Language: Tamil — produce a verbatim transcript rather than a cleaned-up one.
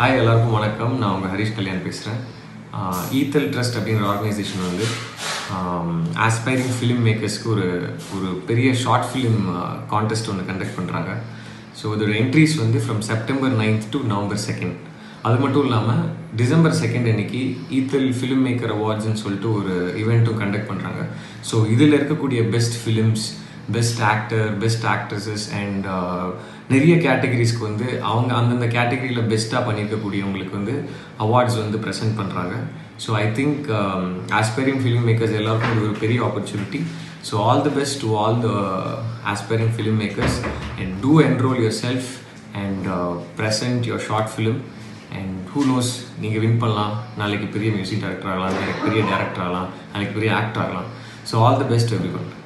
ஹாய் எல்லாருக்கும் வணக்கம். நான் உங்கள் ஹரிஷ் கல்யாண் பேசுகிறேன். ஈத்தல் ட்ரஸ்ட் அப்படிங்கிற ஆர்கனைசேஷன் வந்து ஆஸ்பைரிங் ஃபிலிம் மேக்கர்ஸ்க்கு ஒரு ஒரு பெரிய ஷார்ட் ஃபிலிம் கான்டெஸ்ட் ஒன்று கண்டக்ட் பண்ணுறாங்க. ஸோ இதோட என்ட்ரிஸ் வந்து from September ninth to November second. அது மட்டும் இல்லாமல் டிசம்பர் செகண்ட் அன்னைக்கு ஈத்தல் ஃபிலிம் மேக்கர் அவார்ட்ஸ்ன்னு சொல்லிட்டு ஒரு ஈவெண்ட்டும் கண்டக்ட் பண்ணுறாங்க. ஸோ இதில் இருக்கக்கூடிய best films, best actor, best actresses and நிறைய கேட்டகரிஸ்க்கு வந்து அவங்க அந்தந்த கேட்டகரியில் பெஸ்ட்டாக பண்ணியிருக்கக்கூடியவங்களுக்கு வந்து அவார்ட்ஸ் வந்து ப்ரெசென்ட் பண்ணுறாங்க. So I think aspiring filmmakers எல்லாருக்கும் இது ஒரு பெரிய opportunity. So all the best to all the aspiring filmmakers and do enrol yourself and present your short film. And who knows, நீங்கள் வின் பண்ணலாம், நாளைக்கு பெரிய மியூசிக் டைரக்டர் ஆகலாம், நாளைக்கு பெரிய டேரக்டர் ஆகலாம், நாளைக்கு பெரிய ஆக்டர் ஆகலாம். So all the best every one.